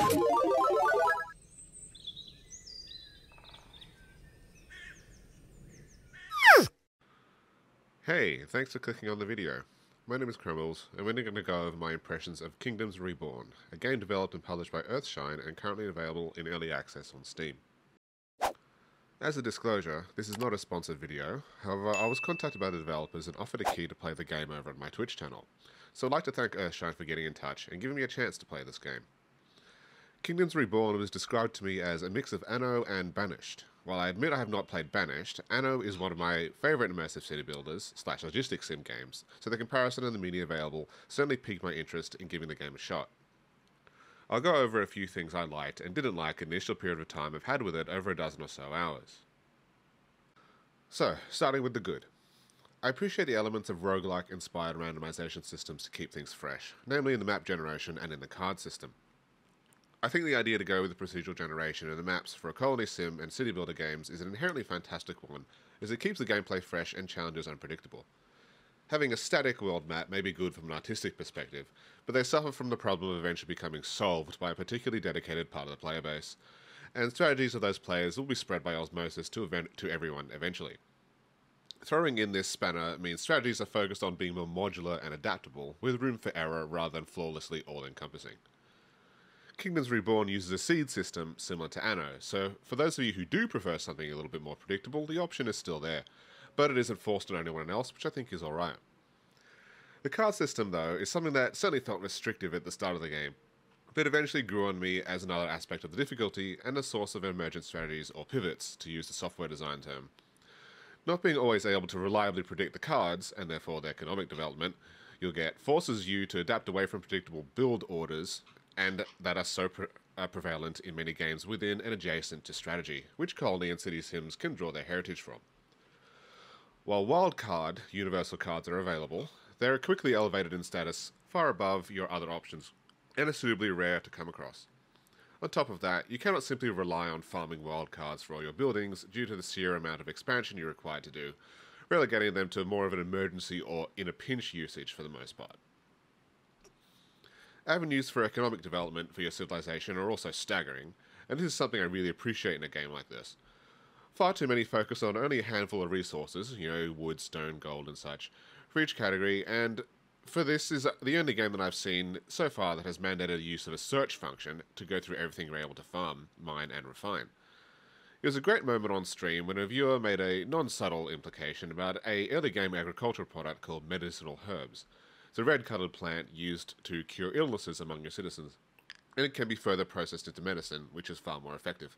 Hey, thanks for clicking on the video. My name is Kremls, and we're going to go over my impressions of Kingdoms Reborn, a game developed and published by Earthshine and currently available in early access on Steam. As a disclosure, this is not a sponsored video, however I was contacted by the developers and offered a key to play the game over on my Twitch channel, so I'd like to thank Earthshine for getting in touch and giving me a chance to play this game. Kingdoms Reborn was described to me as a mix of Anno and Banished. While I admit I have not played Banished, Anno is one of my favourite immersive city builders / logistics sim games, so the comparison and the media available certainly piqued my interest in giving the game a shot. I'll go over a few things I liked and didn't like in the initial period of time I've had with it over a dozen or so hours. So, starting with the good. I appreciate the elements of roguelike inspired randomization systems to keep things fresh, namely in the map generation and in the card system. I think the idea to go with the procedural generation and the maps for a colony sim and city builder games is an inherently fantastic one, as it keeps the gameplay fresh and challenges unpredictable. Having a static world map may be good from an artistic perspective, but they suffer from the problem of eventually becoming solved by a particularly dedicated part of the player base, and strategies of those players will be spread by osmosis to everyone eventually. Throwing in this spanner means strategies are focused on being more modular and adaptable, with room for error rather than flawlessly all-encompassing. Kingdoms Reborn uses a seed system similar to Anno, so for those of you who do prefer something a little bit more predictable, the option is still there, but it isn't forced on anyone else, which I think is alright. The card system, though, is something that certainly felt restrictive at the start of the game, but eventually grew on me as another aspect of the difficulty and a source of emergent strategies or pivots, to use the software design term. Not being always able to reliably predict the cards, and therefore their economic development, you'll get forces you to adapt away from predictable build orders, and that are so prevalent in many games within and adjacent to strategy, which colony and city sims can draw their heritage from. While wildcard universal cards are available, they are quickly elevated in status far above your other options, and are suitably rare to come across. On top of that, you cannot simply rely on farming wildcards for all your buildings due to the sheer amount of expansion you're required to do, relegating them to more of an emergency or in-a-pinch usage for the most part. Avenues for economic development for your civilization are also staggering, and this is something I really appreciate in a game like this. Far too many focus on only a handful of resources, wood, stone, gold and such, for each category, and for this is the only game that I've seen so far that has mandated the use of a search function to go through everything you're able to farm, mine and refine. It was a great moment on stream when a viewer made a non-subtle implication about an early game agricultural product called medicinal herbs. It's a red-coloured plant used to cure illnesses among your citizens, and it can be further processed into medicine, which is far more effective.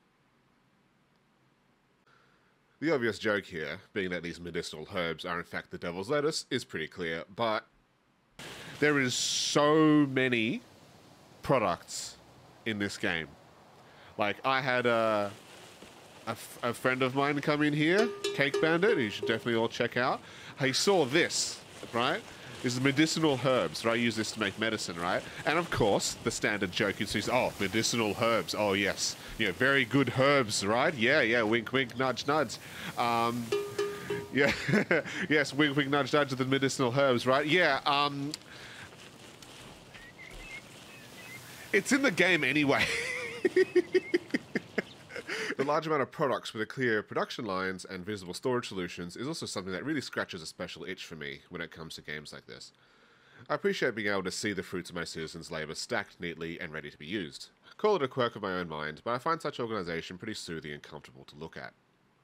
The obvious joke here, being that these medicinal herbs are in fact the devil's lettuce, is pretty clear, but there is so many products in this game. Like, I had a friend of mine come in here, Cake Bandit, who you should definitely all check out. He saw this, right? This is medicinal herbs, right? I use this to make medicine, right? And of course, the standard joke is, oh, medicinal herbs. Oh, yes. Very good herbs, right? Yeah, wink, wink, nudge, nudge. Yeah, yes, wink, wink, nudge, nudge, the medicinal herbs, right? Yeah, it's in the game anyway. The large amount of products with clear production lines and visible storage solutions is also something that really scratches a special itch for me when it comes to games like this. I appreciate being able to see the fruits of my citizens' labour stacked neatly and ready to be used. Call it a quirk of my own mind, but I find such organisation pretty soothing and comfortable to look at.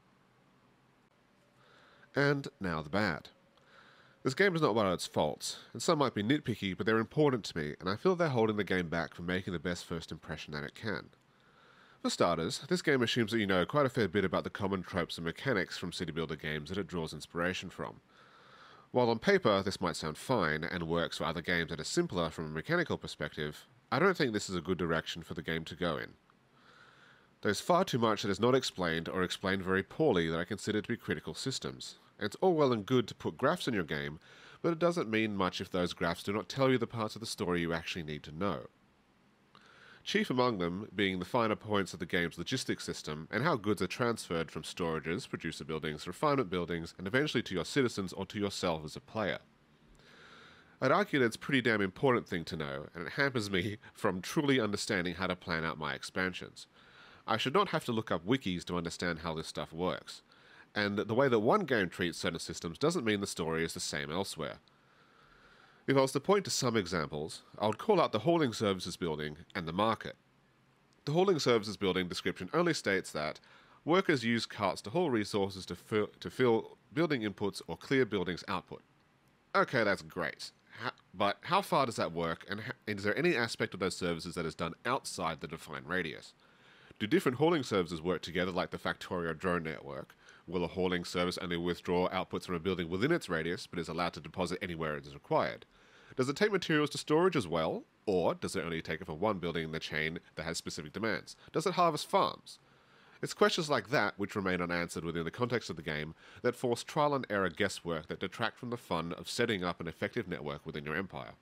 And now the bad. This game is not without its faults, and some might be nitpicky, but they're important to me, and I feel they're holding the game back from making the best first impression that it can. For starters, this game assumes that you know quite a fair bit about the common tropes and mechanics from city builder games that it draws inspiration from. While on paper this might sound fine and works for other games that are simpler from a mechanical perspective, I don't think this is a good direction for the game to go in. There's far too much that is not explained or explained very poorly that I consider to be critical systems, and it's all well and good to put graphs in your game, but it doesn't mean much if those graphs do not tell you the parts of the story you actually need to know. Chief among them being the finer points of the game's logistics system and how goods are transferred from storages, producer buildings, refinement buildings, and eventually to your citizens or to yourself as a player. I'd argue that it's a pretty damn important thing to know, and it hampers me from truly understanding how to plan out my expansions. I should not have to look up wikis to understand how this stuff works. And the way that one game treats certain systems doesn't mean the story is the same elsewhere. If I was to point to some examples, I would call out the hauling services building and the market. The hauling services building description only states that workers use carts to haul resources to fill building inputs or clear buildings output. Okay, that's great. But how far does that work, and is there any aspect of those services that is done outside the defined radius? Do different hauling services work together like the Factorio drone network? Will a hauling service only withdraw outputs from a building within its radius, but is allowed to deposit anywhere it is required? Does it take materials to storage as well, or does it only take it from one building in the chain that has specific demands? Does it harvest farms? It's questions like that, which remain unanswered within the context of the game, that force trial and error guesswork that detract from the fun of setting up an effective network within your empire.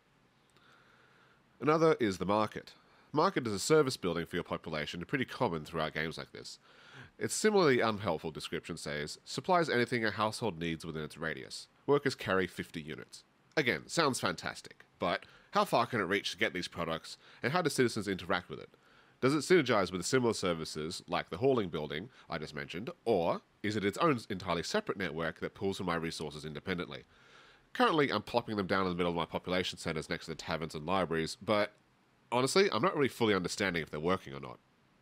Another is the market. Market is a service building for your population, pretty common throughout games like this. Its similarly unhelpful description says, supplies anything a household needs within its radius. Workers carry 50 units. Again, sounds fantastic, but how far can it reach to get these products, and how do citizens interact with it? Does it synergize with similar services, like the hauling building I just mentioned, or is it its own entirely separate network that pulls from my resources independently? Currently, I'm plopping them down in the middle of my population centers next to the taverns and libraries, but honestly, I'm not really fully understanding if they're working or not.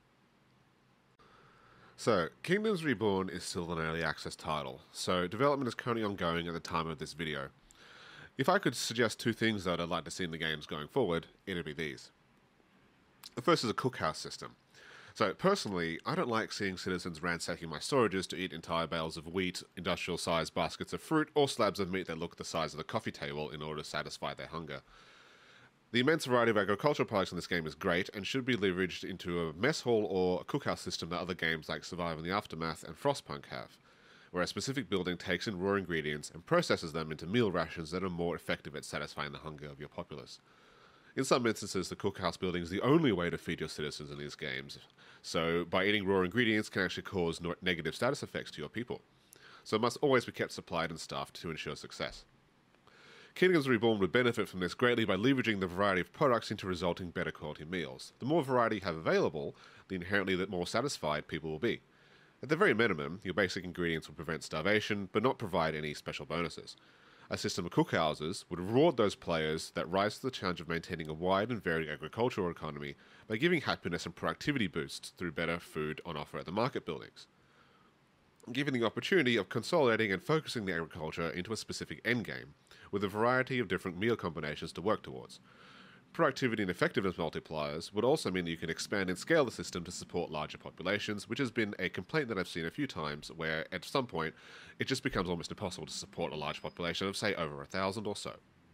So, Kingdoms Reborn is still an early access title, so development is currently ongoing at the time of this video. If I could suggest two things that I'd like to see in the games going forward, it'd be these. The first is a cookhouse system. So, personally, I don't like seeing citizens ransacking my storages to eat entire bales of wheat, industrial-sized baskets of fruit, or slabs of meat that look the size of the coffee table in order to satisfy their hunger. The immense variety of agricultural products in this game is great, and should be leveraged into a mess hall or a cookhouse system that other games like Survive in the Aftermath and Frostpunk have, where a specific building takes in raw ingredients and processes them into meal rations that are more effective at satisfying the hunger of your populace. In some instances, the cookhouse building is the only way to feed your citizens in these games, so by eating raw ingredients can actually cause negative status effects to your people. So it must always be kept supplied and staffed to ensure success. Kingdoms Reborn would benefit from this greatly by leveraging the variety of products into resulting better quality meals. The more variety you have available, the inherently more satisfied people will be. At the very minimum, your basic ingredients will prevent starvation, but not provide any special bonuses. A system of cookhouses would reward those players that rise to the challenge of maintaining a wide and varied agricultural economy by giving happiness and productivity boosts through better food on offer at the market buildings, giving the opportunity of consolidating and focusing the agriculture into a specific endgame, with a variety of different meal combinations to work towards. Productivity and effectiveness multipliers would also mean that you can expand and scale the system to support larger populations, which has been a complaint that I've seen a few times, where at some point it just becomes almost impossible to support a large population of, say, over 1,000 or so.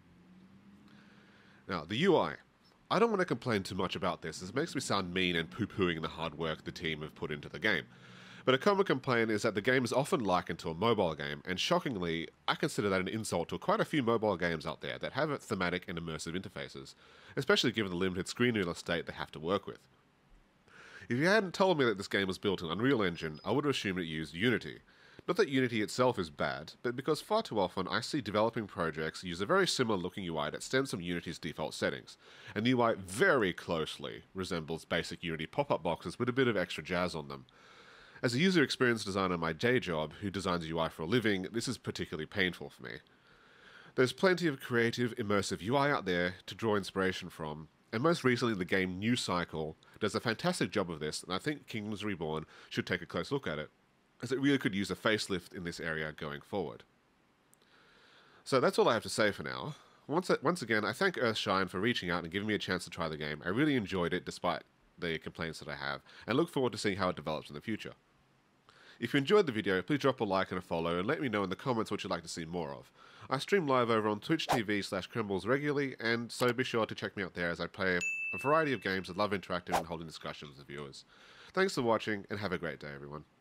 Now, the UI. I don't want to complain too much about this, as it makes me sound mean and poo-pooing the hard work the team have put into the game. But a common complaint is that the game is often likened to a mobile game, and shockingly, I consider that an insult to quite a few mobile games out there that have thematic and immersive interfaces, especially given the limited screen real estate they have to work with. If you hadn't told me that this game was built in Unreal Engine, I would have assumed it used Unity. Not that Unity itself is bad, but because far too often I see developing projects use a very similar looking UI that stems from Unity's default settings, and the UI very closely resembles basic Unity pop-up boxes with a bit of extra jazz on them. As a user experience designer in my day job, who designs UI for a living, this is particularly painful for me. There's plenty of creative, immersive UI out there to draw inspiration from, and most recently the game New Cycle does a fantastic job of this, and I think Kingdoms Reborn should take a close look at it, as it really could use a facelift in this area going forward. So that's all I have to say for now. Once again, I thank Earthshine for reaching out and giving me a chance to try the game. I really enjoyed it despite the complaints that I have, and look forward to seeing how it develops in the future. If you enjoyed the video, please drop a like and a follow, and let me know in the comments what you'd like to see more of. I stream live over on Twitch TV/Krembles regularly, and so be sure to check me out there as I play a variety of games that love interacting and holding discussions with viewers. Thanks for watching, and have a great day, everyone.